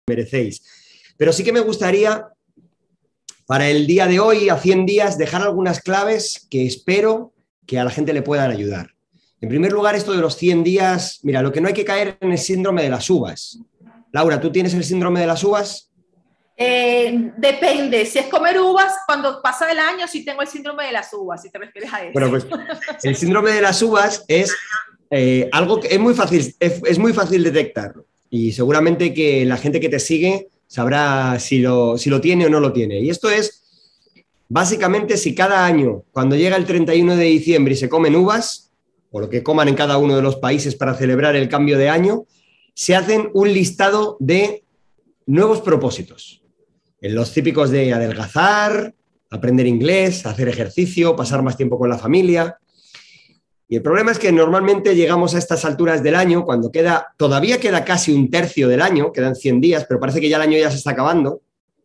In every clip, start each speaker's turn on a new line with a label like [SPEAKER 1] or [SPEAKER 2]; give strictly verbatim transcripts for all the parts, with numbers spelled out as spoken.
[SPEAKER 1] merecéis. Pero sí que me gustaría, para el día de hoy, a cien días, dejar algunas claves que espero que a la gente le puedan ayudar. En primer lugar, esto de los cien días, mira, lo que no hay que caer en el síndrome de las uvas. Laura, ¿tú tienes el síndrome de las uvas?
[SPEAKER 2] Eh, depende, si es comer uvas, cuando pasa el año sí tengo el síndrome de las uvas, si te refieres a eso.
[SPEAKER 1] Bueno, pues el síndrome de las uvas es eh, algo que es muy fácil, es, es muy fácil detectarlo y seguramente que la gente que te sigue sabrá si lo, si lo tiene o no lo tiene. Y esto es, básicamente, si cada año, cuando llega el treinta y uno de diciembre y se comen uvas, o lo que coman en cada uno de los países para celebrar el cambio de año, se hacen un listado de nuevos propósitos. En los típicos de adelgazar, aprender inglés, hacer ejercicio, pasar más tiempo con la familia. Y el problema es que normalmente llegamos a estas alturas del año, cuando queda, todavía queda casi un tercio del año, quedan cien días, pero parece que ya el año ya se está acabando,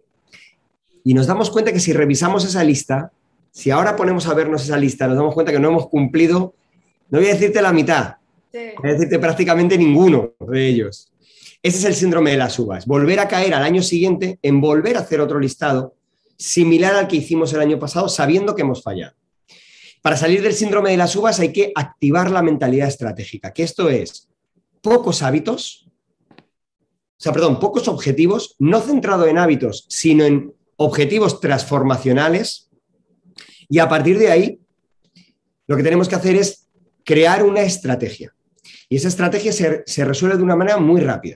[SPEAKER 1] y nos damos cuenta que si revisamos esa lista, si ahora ponemos a vernos esa lista, nos damos cuenta que no hemos cumplido, no voy a decirte la mitad, sí. Voy a decirte prácticamente ninguno de ellos. Ese es el síndrome de las uvas, volver a caer al año siguiente en volver a hacer otro listado similar al que hicimos el año pasado, sabiendo que hemos fallado. Para salir del síndrome de las uvas hay que activar la mentalidad estratégica, que esto es pocos hábitos, o sea, perdón, pocos objetivos, no centrado en hábitos, sino en objetivos transformacionales, y a partir de ahí lo que tenemos que hacer es crear una estrategia. Y esa estrategia se, se resuelve de una manera muy rápida.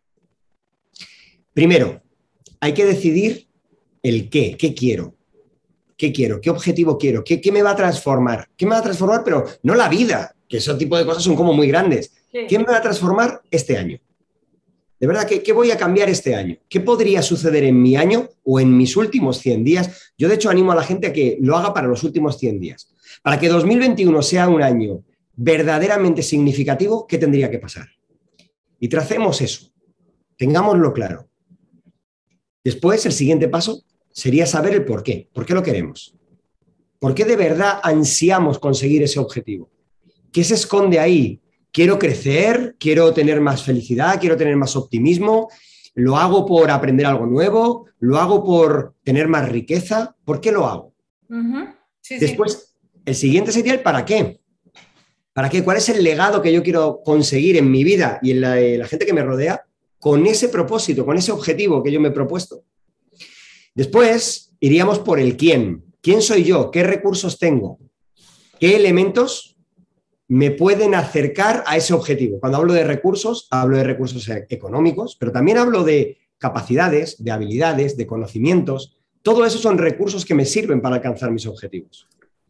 [SPEAKER 1] Primero, hay que decidir el qué, qué quiero. ¿Qué quiero? ¿Qué objetivo quiero? ¿Qué, ¿Qué me va a transformar? ¿Qué me va a transformar? Pero no la vida, que ese tipo de cosas son como muy grandes. Sí. ¿Qué me va a transformar este año? De verdad, ¿qué, ¿qué voy a cambiar este año? ¿Qué podría suceder en mi año o en mis últimos cien días? Yo, de hecho, animo a la gente a que lo haga para los últimos cien días. Para que dos mil veintiuno sea un año verdaderamente significativo, ¿qué tendría que pasar? Y tracemos eso. Tengámoslo claro. Después, el siguiente paso sería saber el por qué. ¿Por qué lo queremos? ¿Por qué de verdad ansiamos conseguir ese objetivo? ¿Qué se esconde ahí? ¿Quiero crecer? ¿Quiero tener más felicidad? ¿Quiero tener más optimismo? ¿Lo hago por aprender algo nuevo? ¿Lo hago por tener más riqueza? ¿Por qué lo hago? Uh-huh. Sí, Después, sí. El siguiente sería el para qué. ¿Para qué? ¿Cuál es el legado que yo quiero conseguir en mi vida y en la, en la gente que me rodea con ese propósito, con ese objetivo que yo me he propuesto? Después iríamos por el quién. ¿Quién soy yo? ¿Qué recursos tengo? ¿Qué elementos me pueden acercar a ese objetivo? Cuando hablo de recursos, hablo de recursos económicos, pero también hablo de capacidades, de habilidades, de conocimientos. Todo eso son recursos que me sirven para alcanzar mis objetivos.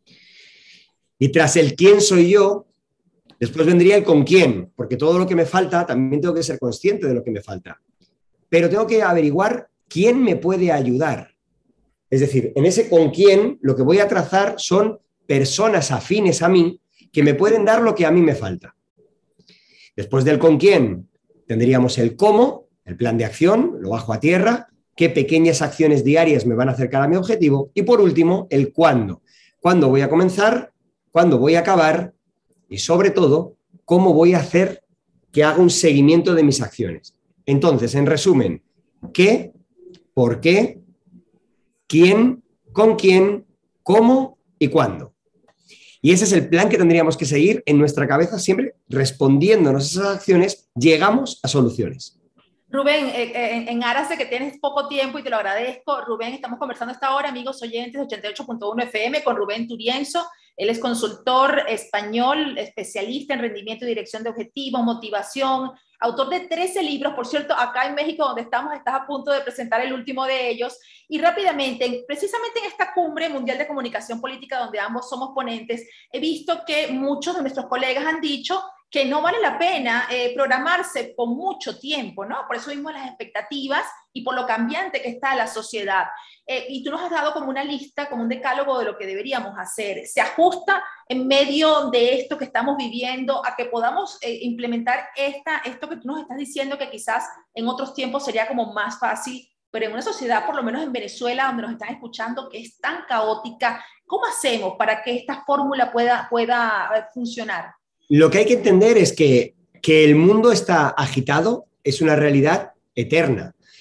[SPEAKER 1] Y tras el quién soy yo, después vendría el con quién, porque todo lo que me falta también tengo que ser consciente de lo que me falta. Pero tengo que averiguar quién me puede ayudar. Es decir, en ese con quién lo que voy a trazar son personas afines a mí que me pueden dar lo que a mí me falta. Después del con quién tendríamos el cómo, el plan de acción, lo bajo a tierra, qué pequeñas acciones diarias me van a acercar a mi objetivo y por último el cuándo. ¿Cuándo voy a comenzar? ¿Cuándo voy a acabar? Y sobre todo, ¿cómo voy a hacer que haga un seguimiento de mis acciones? Entonces, en resumen, ¿qué? ¿Por qué? ¿Quién? ¿Con quién? ¿Cómo? ¿Y cuándo? Y ese es el plan que tendríamos que seguir en nuestra cabeza siempre, respondiéndonos a esas acciones, llegamos a soluciones.
[SPEAKER 2] Rubén, eh, eh, en aras de que tienes poco tiempo y te lo agradezco, Rubén, estamos conversando esta hora, amigos oyentes de ochenta y ocho punto uno F M, con Rubén Turienzo. Él es consultor español, especialista en rendimiento y dirección de objetivos, motivación, autor de trece libros. Por cierto, acá en México, donde estamos, estás a punto de presentar el último de ellos. Y rápidamente, precisamente en esta cumbre mundial de comunicación política, donde ambos somos ponentes, he visto que muchos de nuestros colegas han dicho que no vale la pena eh, programarse con mucho tiempo, ¿no? Por eso mismo las expectativas y por lo cambiante que está la sociedad. Eh, y tú nos has dado como una lista, como un decálogo de lo que deberíamos hacer. ¿Se ajusta en medio de esto que estamos viviendo a que podamos eh, implementar esta, esto que tú nos estás diciendo que quizás en otros tiempos sería como más fácil, pero en una sociedad, por lo menos en Venezuela, donde nos están escuchando, que es tan caótica, ¿cómo hacemos para que esta fórmula pueda, pueda funcionar?
[SPEAKER 1] Lo que hay que entender es que, que el mundo está agitado, es una realidad eterna.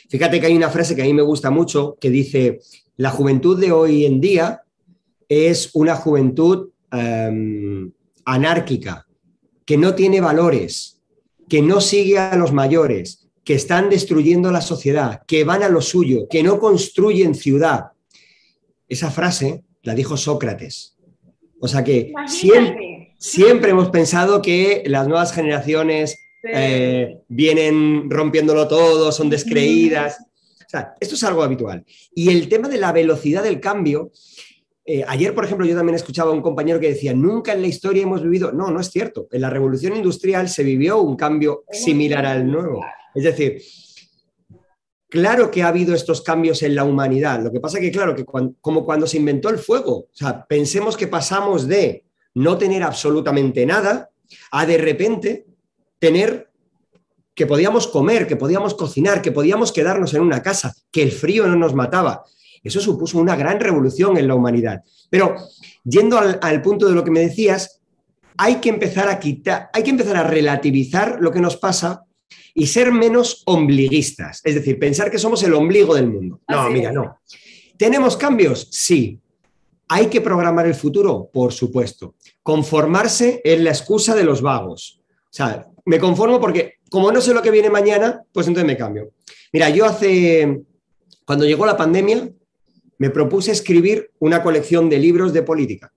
[SPEAKER 1] Fíjate que hay una frase que a mí me gusta mucho que dice, la juventud de hoy en día es una juventud um, anárquica, que no tiene valores, que no sigue a los mayores, que están destruyendo la sociedad, que van a lo suyo, que no construyen ciudad. Esa frase la dijo Sócrates. O sea que siempre, siempre hemos pensado que las nuevas generaciones eh, vienen rompiéndolo todo, son descreídas. O sea, esto es algo habitual. Y el tema de la velocidad del cambio, eh, ayer, por ejemplo, yo también escuchaba a un compañero que decía, nunca en la historia hemos vivido... No, no es cierto. En la Revolución Industrial se vivió un cambio similar al nuevo. Es decir, claro que ha habido estos cambios en la humanidad. Lo que pasa es que, claro, que cuando, como cuando se inventó el fuego, o sea, pensemos que pasamos de no tener absolutamente nada a de repente tener que podíamos comer, que podíamos cocinar, que podíamos quedarnos en una casa, que el frío no nos mataba. Eso supuso una gran revolución en la humanidad. Pero, yendo al, al punto de lo que me decías, hay que empezar a quitar, hay que empezar a relativizar lo que nos pasa y ser menos ombliguistas. Es decir, pensar que somos el ombligo del mundo. No, Así mira, es. no. ¿Tenemos cambios? Sí. ¿Hay que programar el futuro? Por supuesto. Conformarse es la excusa de los vagos. O sea, me conformo porque como no sé lo que viene mañana, pues entonces me cambio. Mira, yo hace... Cuando llegó la pandemia, me propuse escribir una colección de libros de política.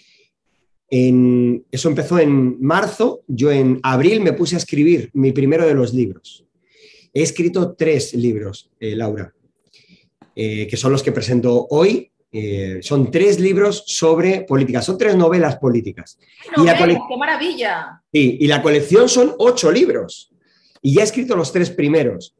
[SPEAKER 1] En, eso empezó en marzo, yo en abril me puse a escribir mi primero de los libros. He escrito tres libros, eh, Laura, eh, que son los que presento hoy. Eh, son tres libros sobre política, son tres novelas políticas.
[SPEAKER 2] No, y la cole... ¡Qué maravilla!
[SPEAKER 1] Sí, y la colección son ocho libros. Y ya he escrito los tres primeros.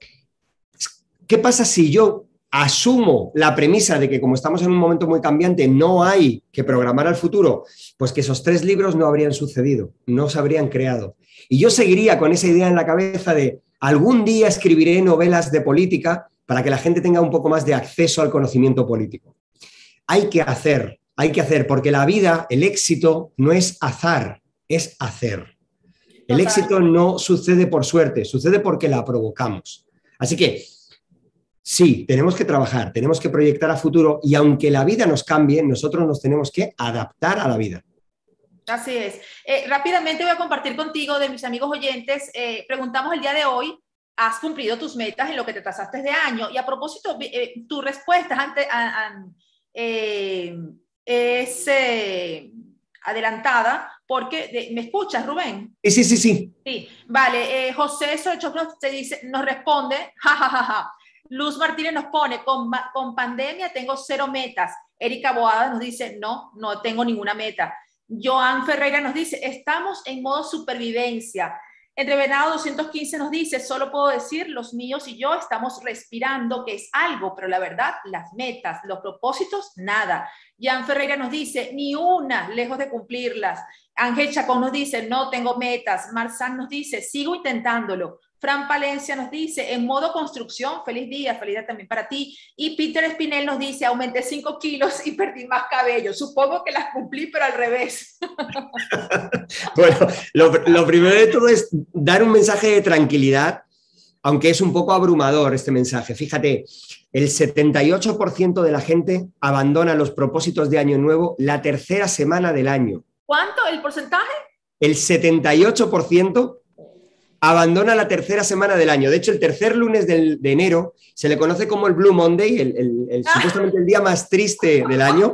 [SPEAKER 1] ¿Qué pasa si yo asumo la premisa de que como estamos en un momento muy cambiante no hay que programar al futuro? Pues que esos tres libros no habrían sucedido, no se habrían creado. Y yo seguiría con esa idea en la cabeza de algún día escribiré novelas de política para que la gente tenga un poco más de acceso al conocimiento político. Hay que hacer, hay que hacer, porque la vida, el éxito no es azar, es hacer. El éxito no sucede por suerte, sucede porque la provocamos. Así que sí, tenemos que trabajar, tenemos que proyectar a futuro y aunque la vida nos cambie, nosotros nos tenemos que adaptar a la vida.
[SPEAKER 2] Así es. Eh, rápidamente voy a compartir contigo, de mis amigos oyentes, eh, preguntamos el día de hoy, ¿has cumplido tus metas en lo que te trazaste de año? Y a propósito, eh, tu respuesta ante, a, a, eh, es eh, adelantada, porque, de, ¿me escuchas, Rubén?
[SPEAKER 1] Sí, sí, sí, sí.
[SPEAKER 2] Sí, vale. Eh, José Socho te dice, nos responde, jajajaja. Ja, ja, ja. Luz Martínez nos pone, con, con pandemia tengo cero metas. Erika Boada nos dice, no, no tengo ninguna meta. Joan Ferreira nos dice, estamos en modo supervivencia. Entre Venado doscientos quince nos dice, solo puedo decir, los míos y yo estamos respirando, que es algo, pero la verdad, las metas, los propósitos, nada. Jan Ferreira nos dice, ni una, lejos de cumplirlas. Ángel Chacón nos dice, no tengo metas. Marzán nos dice, sigo intentándolo. Fran Palencia nos dice, en modo construcción, feliz día, feliz día también para ti. Y Peter Espinel nos dice, aumenté cinco kilos y perdí más cabello. Supongo que las cumplí, pero al revés.
[SPEAKER 1] Bueno, lo, lo primero de todo es dar un mensaje de tranquilidad, aunque es un poco abrumador este mensaje. Fíjate, el setenta y ocho por ciento de la gente abandona los propósitos de Año Nuevo la tercera semana del año.
[SPEAKER 2] ¿Cuánto? ¿El porcentaje?
[SPEAKER 1] El setenta y ocho por ciento abandona la tercera semana del año. De hecho, el tercer lunes del, de enero se le conoce como el Blue Monday, el, el, el, supuestamente el día más triste del año.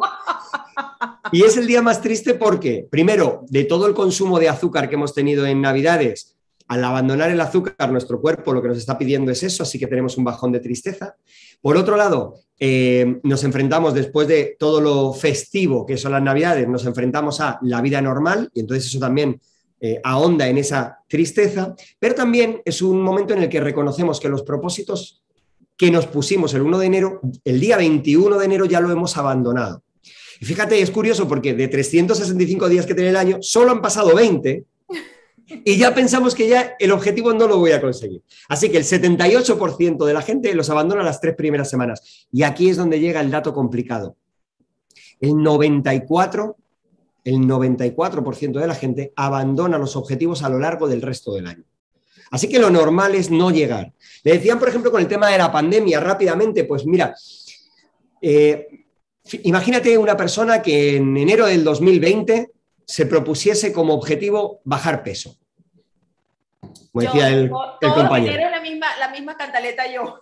[SPEAKER 1] Y es el día más triste porque, primero, de todo el consumo de azúcar que hemos tenido en Navidades, al abandonar el azúcar, nuestro cuerpo lo que nos está pidiendo es eso, así que tenemos un bajón de tristeza. Por otro lado, eh, nos enfrentamos, después de todo lo festivo que son las Navidades, nos enfrentamos a la vida normal y entonces eso también Eh, ahonda en esa tristeza, pero también es un momento en el que reconocemos que los propósitos que nos pusimos el primero de enero, el día veintiuno de enero ya lo hemos abandonado. Y fíjate, es curioso porque de trescientos sesenta y cinco días que tiene el año, solo han pasado veinte y ya pensamos que ya el objetivo no lo voy a conseguir. Así que el setenta y ocho por ciento de la gente los abandona las tres primeras semanas. Y aquí es donde llega el dato complicado. El noventa y cuatro por ciento el noventa y cuatro por ciento de la gente abandona los objetivos a lo largo del resto del año. Así que lo normal es no llegar. Le decían, por ejemplo, con el tema de la pandemia, rápidamente, pues mira, eh, imagínate una persona que en enero del dos mil veinte se propusiese como objetivo bajar peso. Como
[SPEAKER 2] yo,
[SPEAKER 1] decía el,
[SPEAKER 2] yo,
[SPEAKER 1] el compañero.
[SPEAKER 2] Enero la misma, la misma cantaleta yo.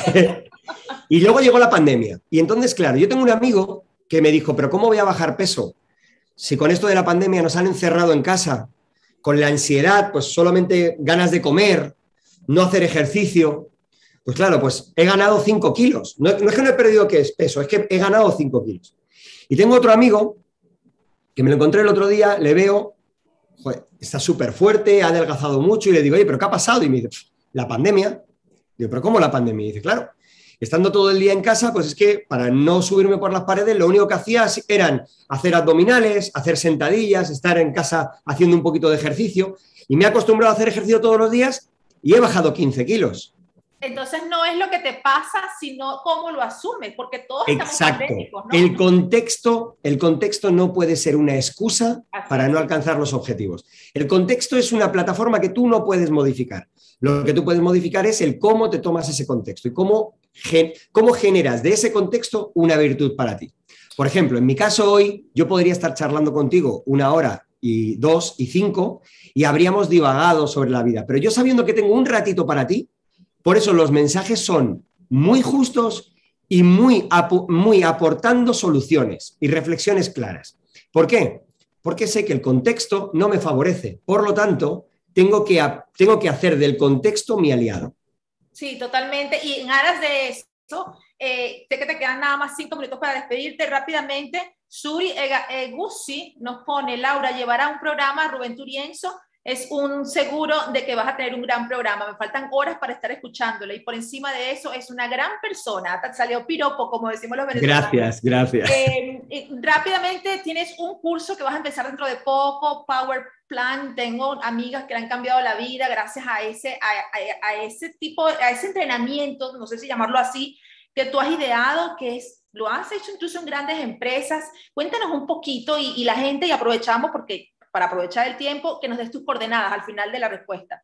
[SPEAKER 1] Y luego llegó la pandemia. Y entonces, claro, yo tengo un amigo que me dijo, pero ¿cómo voy a bajar peso? Si con esto de la pandemia nos han encerrado en casa, con la ansiedad, pues solamente ganas de comer, no hacer ejercicio. Pues claro, pues he ganado cinco kilos. No, no es que no he perdido que es peso, es que he ganado cinco kilos. Y tengo otro amigo que me lo encontré el otro día, le veo, joder, está súper fuerte, ha adelgazado mucho y le digo, oye, ¿pero qué ha pasado? Y me dice, la pandemia. Digo, ¿pero cómo la pandemia? Y dice, claro, estando todo el día en casa, pues es que para no subirme por las paredes, lo único que hacía eran hacer abdominales, hacer sentadillas, estar en casa haciendo un poquito de ejercicio. Y me he acostumbrado a hacer ejercicio todos los días y he bajado quince kilos.
[SPEAKER 2] Entonces no es lo que te pasa, sino cómo lo asumes, porque todos
[SPEAKER 1] Exacto.
[SPEAKER 2] estamos pandémicos, ¿no?
[SPEAKER 1] El contexto, el contexto no puede ser una excusa Así para es. no alcanzar los objetivos. El contexto es una plataforma que tú no puedes modificar. Lo que tú puedes modificar es el cómo te tomas ese contexto y cómo, cómo generas de ese contexto una virtud para ti. Por ejemplo, en mi caso hoy, yo podría estar charlando contigo una hora y dos y cinco y habríamos divagado sobre la vida, pero yo sabiendo que tengo un ratito para ti, por eso los mensajes son muy justos y muy, muy aportando soluciones y reflexiones claras. ¿Por qué? Porque sé que el contexto no me favorece. Por lo tanto, tengo que, tengo que hacer del contexto mi aliado.
[SPEAKER 2] Sí, totalmente. Y en aras de eso, eh, sé que te quedan nada más cinco minutos para despedirte rápidamente. Suri Egusi nos pone, Laura, llevará un programa, Rubén Turienzo. Es un seguro de que vas a tener un gran programa. Me faltan horas para estar escuchándole y por encima de eso es una gran persona. Salió piropo, como decimos los venezolanos.
[SPEAKER 1] Gracias, gracias.
[SPEAKER 2] Eh, eh, rápidamente, tienes un curso que vas a empezar dentro de poco, Power Plan. Tengo amigas que le han cambiado la vida gracias a ese, a, a, a ese tipo, a ese entrenamiento, no sé si llamarlo así, que tú has ideado, que es, lo has hecho incluso en grandes empresas. Cuéntanos un poquito y, y la gente, y aprovechamos porque... para aprovechar el tiempo, que nos des tus coordenadas al final de la respuesta.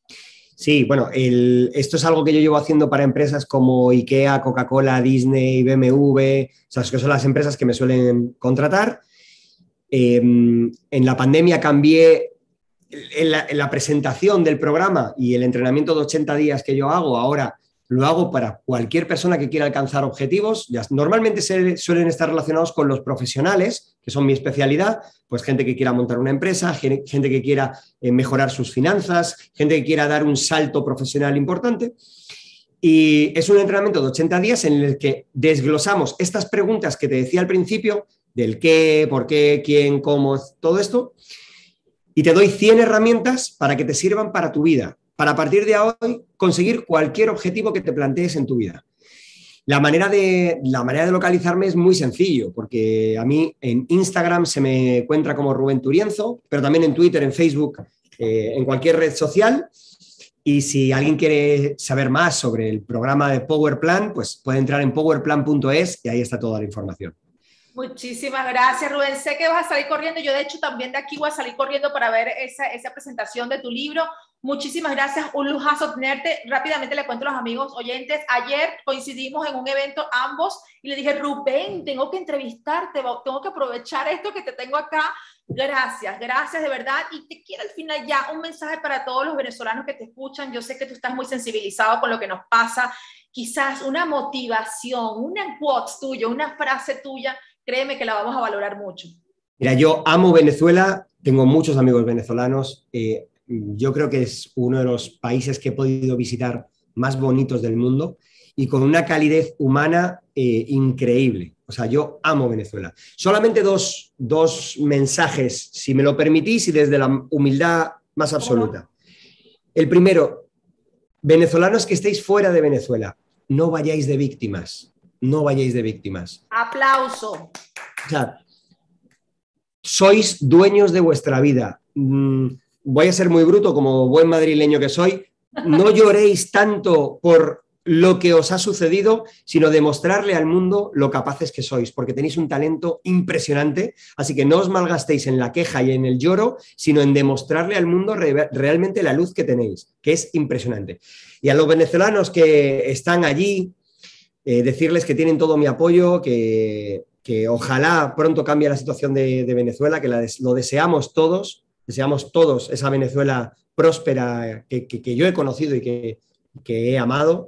[SPEAKER 1] Sí, bueno, el, esto es algo que yo llevo haciendo para empresas como IKEA, Coca-Cola, Disney, B M W, o sea, que son las empresas que me suelen contratar. Eh, en la pandemia cambié en la, en la presentación del programa y el entrenamiento de ochenta días que yo hago ahora, lo hago para cualquier persona que quiera alcanzar objetivos. Ya, normalmente se, suelen estar relacionados con los profesionales, que son mi especialidad, pues gente que quiera montar una empresa, gente que quiera eh, mejorar sus finanzas, gente que quiera dar un salto profesional importante. Y es un entrenamiento de ochenta días en el que desglosamos estas preguntas que te decía al principio, del qué, por qué, quién, cómo, todo esto, y te doy cien herramientas para que te sirvan para tu vida, para a partir de hoy conseguir cualquier objetivo que te plantees en tu vida. La manera de, la manera de localizarme es muy sencillo, porque a mí en Instagram se me encuentra como Rubén Turienzo, pero también en Twitter, en Facebook, eh, en cualquier red social. Y si alguien quiere saber más sobre el programa de Power Plan, pues puede entrar en power plan punto es y ahí está toda la información.
[SPEAKER 2] Muchísimas gracias, Rubén. Sé que vas a salir corriendo. Yo, de hecho, también de aquí voy a salir corriendo para ver esa, esa presentación de tu libro. Muchísimas gracias. Un lujazo tenerte. Rápidamente le cuento a los amigos oyentes. Ayer coincidimos en un evento ambos y le dije, Rubén, tengo que entrevistarte, tengo que aprovechar esto que te tengo acá. Gracias, gracias de verdad. Y te quiero al final ya un mensaje para todos los venezolanos que te escuchan. Yo sé que tú estás muy sensibilizado con lo que nos pasa. Quizás una motivación, una quote tuya, una frase tuya, créeme que la vamos a valorar mucho.
[SPEAKER 1] Mira, yo amo Venezuela, tengo muchos amigos venezolanos. Eh, yo creo que es uno de los países que he podido visitar más bonitos del mundo y con una calidez humana eh, increíble. O sea, yo amo Venezuela. Solamente dos, dos mensajes, si me lo permitís, y desde la humildad más absoluta. El primero, venezolanos que estéis fuera de Venezuela, no vayáis de víctimas, no vayáis de víctimas.
[SPEAKER 2] Aplauso.
[SPEAKER 1] O sea, sois dueños de vuestra vida. Mm, voy a ser muy bruto como buen madrileño que soy. No lloréis tanto por lo que os ha sucedido, sino demostrarle al mundo lo capaces que sois, porque tenéis un talento impresionante, así que no os malgastéis en la queja y en el lloro, sino en demostrarle al mundo re- realmente la luz que tenéis, que es impresionante. Y a los venezolanos que están allí, eh, decirles que tienen todo mi apoyo, que, que ojalá pronto cambie la situación de, de Venezuela, que la des- lo deseamos todos, deseamos todos esa Venezuela próspera que, que, que yo he conocido y que, que he amado.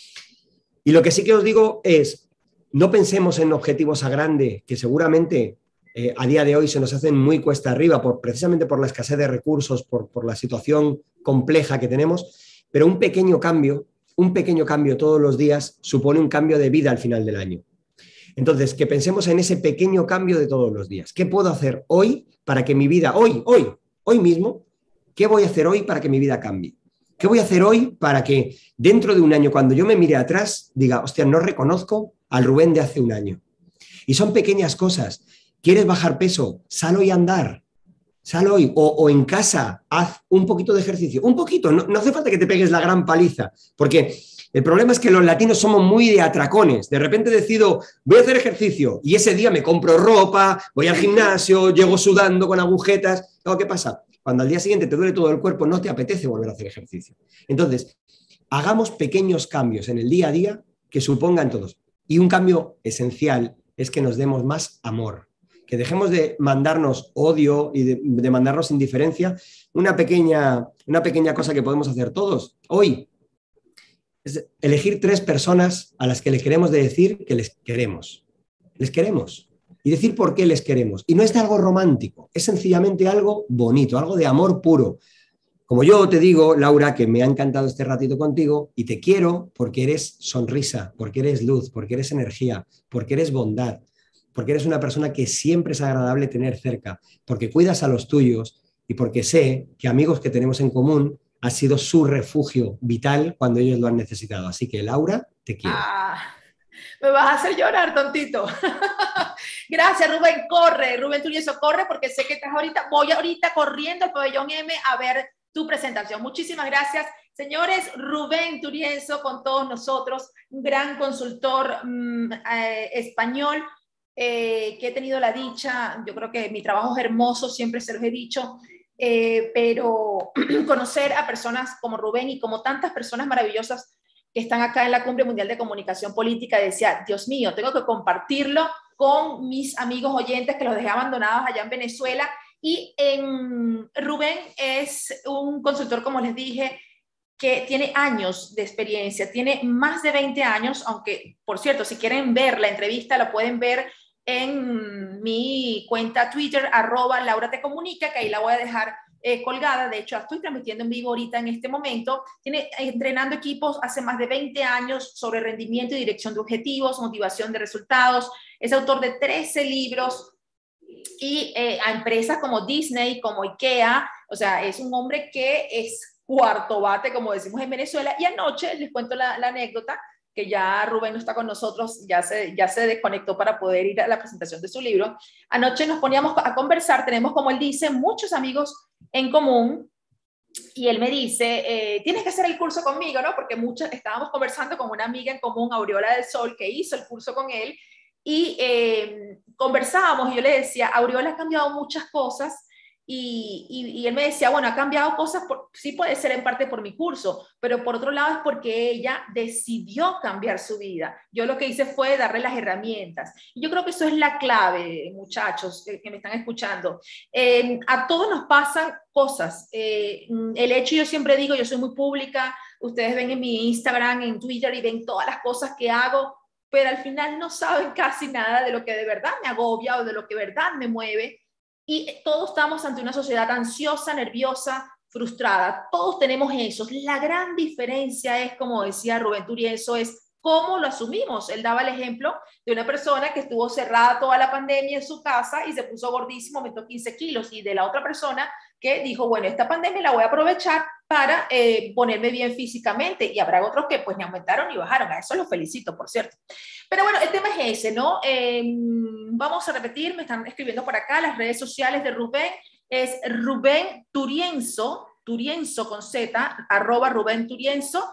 [SPEAKER 1] Y lo que sí que os digo es, no pensemos en objetivos a grande, que seguramente eh, a día de hoy se nos hacen muy cuesta arriba, por, precisamente por la escasez de recursos, por, por la situación compleja que tenemos, pero un pequeño cambio, un pequeño cambio todos los días supone un cambio de vida al final del año. Entonces, que pensemos en ese pequeño cambio de todos los días. ¿Qué puedo hacer hoy para que mi vida, hoy, hoy, hoy mismo, qué voy a hacer hoy para que mi vida cambie? ¿Qué voy a hacer hoy para que dentro de un año, cuando yo me mire atrás, diga, hostia, no reconozco al Rubén de hace un año? Y son pequeñas cosas. ¿Quieres bajar peso? Sal hoy a andar. Sal hoy. O, o en casa, haz un poquito de ejercicio. Un poquito. No, no hace falta que te pegues la gran paliza. Porque el problema es que los latinos somos muy de atracones. De repente decido, voy a hacer ejercicio. Y ese día me compro ropa, voy al gimnasio, llego sudando con agujetas. ¿Qué pasa? Cuando al día siguiente te duele todo el cuerpo, no te apetece volver a hacer ejercicio. Entonces, hagamos pequeños cambios en el día a día que supongan todos. Y un cambio esencial es que nos demos más amor, que dejemos de mandarnos odio y de, de mandarnos indiferencia. Una pequeña, una pequeña cosa que podemos hacer todos hoy es elegir tres personas a las que les queremos de decir que les queremos. Les queremos. Y decir por qué les queremos. Y no es de algo romántico, es sencillamente algo bonito, algo de amor puro. Como yo te digo, Laura, que me ha encantado este ratito contigo y te quiero porque eres sonrisa, porque eres luz, porque eres energía, porque eres bondad, porque eres una persona que siempre es agradable tener cerca, porque cuidas a los tuyos y porque sé que amigos que tenemos en común ha sido su refugio vital cuando ellos lo han necesitado. Así que, Laura, te quiero.
[SPEAKER 2] Ah, me vas a hacer llorar, tontito. Gracias, Rubén. Corre, Rubén Turienzo, corre, porque sé que estás ahorita, voy ahorita corriendo al pabellón M a ver tu presentación. Muchísimas gracias. Señores, Rubén Turienzo con todos nosotros, un gran consultor mmm, eh, español, eh, que he tenido la dicha, yo creo que mi trabajo es hermoso, siempre se los he dicho, eh, pero conocer a personas como Rubén y como tantas personas maravillosas que están acá en la Cumbre Mundial de Comunicación Política, decía, Dios mío, tengo que compartirlo con mis amigos oyentes que los dejé abandonados allá en Venezuela. Y eh, Rubén es un consultor, como les dije, que tiene años de experiencia, tiene más de veinte años, aunque, por cierto, si quieren ver la entrevista, la pueden ver en mi cuenta Twitter, arroba Laura Te Comunica, que ahí la voy a dejar eh, colgada. De hecho, estoy transmitiendo en vivo ahorita en este momento. Tiene entrenando equipos hace más de veinte años sobre rendimiento y dirección de objetivos, motivación de resultados. Es autor de trece libros y eh, a empresas como Disney, como IKEA. O sea, es un hombre que es cuarto bate, como decimos en Venezuela. Y anoche les cuento la, la anécdota, que ya Rubén no está con nosotros, ya se, ya se desconectó para poder ir a la presentación de su libro. Anoche nos poníamos a conversar, tenemos, como él dice, muchos amigos en común, y él me dice, eh, tienes que hacer el curso conmigo, ¿no? Porque muchas, estábamos conversando con una amiga en común, Aureola del Sol, que hizo el curso con él, y eh, conversábamos, y yo le decía, Aureola ha cambiado muchas cosas, Y, y, y él me decía, bueno, ha cambiado cosas, por, sí puede ser en parte por mi curso, pero por otro lado es porque ella decidió cambiar su vida. Yo lo que hice fue darle las herramientas. Y yo creo que eso es la clave, muchachos que, que me están escuchando. Eh, a todos nos pasan cosas. Eh, el hecho, yo siempre digo, yo soy muy pública, ustedes ven en mi Instagram, en Twitter y ven todas las cosas que hago, pero al final no saben casi nada de lo que de verdad me agobia o de lo que de verdad me mueve. Y todos estamos ante una sociedad ansiosa, nerviosa, frustrada. Todos tenemos eso. La gran diferencia es, como decía Rubén Turienzo, es cómo lo asumimos. Él daba el ejemplo de una persona que estuvo cerrada toda la pandemia en su casa y se puso gordísimo, aumentó quince kilos, y de la otra persona que dijo, bueno, esta pandemia la voy a aprovechar para eh, ponerme bien físicamente, y habrá otros que pues ni aumentaron ni bajaron. A eso los felicito, por cierto. Pero bueno, el tema es ese, ¿no? Eh, vamos a repetir, me están escribiendo por acá, las redes sociales de Rubén es Rubén Turienzo, Turienzo con Z, arroba Rubén Turienzo.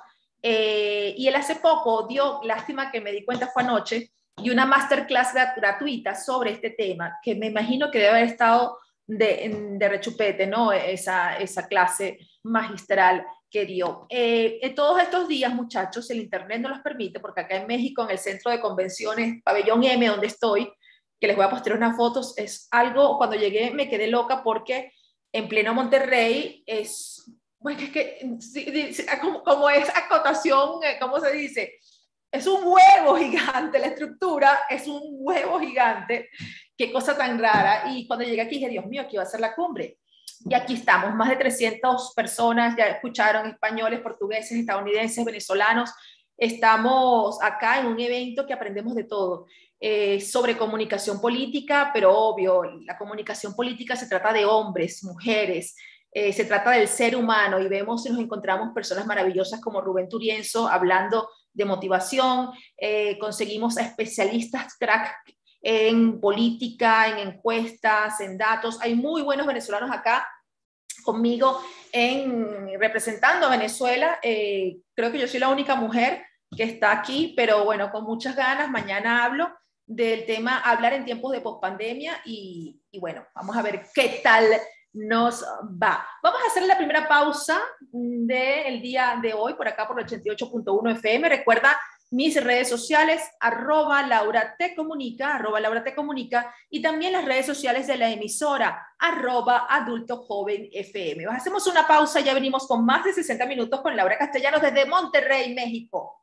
[SPEAKER 2] Eh, y él hace poco dio, lástima que me di cuenta fue anoche, y una masterclass gratuita sobre este tema, que me imagino que debe haber estado de, de rechupete, ¿no? Esa, esa clase magistral que dio. Eh, en todos estos días, muchachos, el internet no los permite, porque acá en México, en el centro de convenciones, Pabellón M, donde estoy, que les voy a postear unas fotos, es algo, cuando llegué me quedé loca porque en pleno Monterrey es, bueno, es que, como, como es acotación, ¿cómo se dice? Es un huevo gigante, la estructura es un huevo gigante, qué cosa tan rara. Y cuando llegué aquí dije, Dios mío, aquí va a ser la cumbre. Y aquí estamos, más de trescientas personas, ya escucharon, españoles, portugueses, estadounidenses, venezolanos. Estamos acá en un evento que aprendemos de todo, eh, sobre comunicación política, pero obvio, la comunicación política se trata de hombres, mujeres, eh, se trata del ser humano, y vemos y nos encontramos personas maravillosas como Rubén Turienzo hablando de motivación, eh, conseguimos a especialistas crack en política, en encuestas, en datos. Hay muy buenos venezolanos acá conmigo en, representando a Venezuela. Eh, creo que yo soy la única mujer que está aquí, pero bueno, con muchas ganas. Mañana hablo del tema hablar en tiempos de pospandemia y, y bueno, vamos a ver qué tal nos va. Vamos a hacer la primera pausa del día de hoy por acá por el ochenta y ocho punto uno F M. Recuerda mis redes sociales, arroba Laura te comunica, arroba Laura te comunica, y también las redes sociales de la emisora, arroba Adulto Joven F M. Hacemos una pausa, ya venimos con más de sesenta minutos con Laura Castellanos desde Monterrey, México.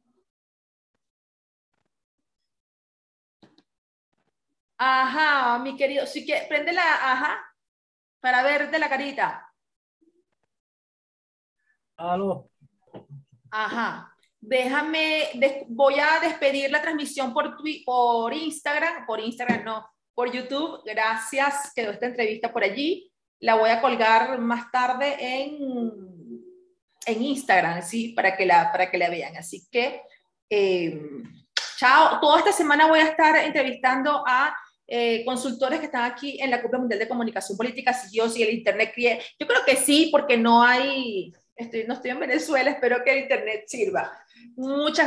[SPEAKER 2] Ajá, mi querido, sí que prende la, ajá, para verte la carita.
[SPEAKER 3] Aló.
[SPEAKER 2] Ajá. Déjame, des, voy a despedir la transmisión por, por Instagram, por Instagram no, por YouTube. Gracias, quedó esta entrevista por allí. La voy a colgar más tarde en, en Instagram, ¿sí? Para que la, para que la vean. Así que, eh, chao. Toda esta semana voy a estar entrevistando a eh, consultores que están aquí en la Cumbre Mundial de Comunicación Política. Si yo, si el Internet quiere, yo creo que sí, porque no hay, estoy, no estoy en Venezuela, espero que el Internet sirva. Muchas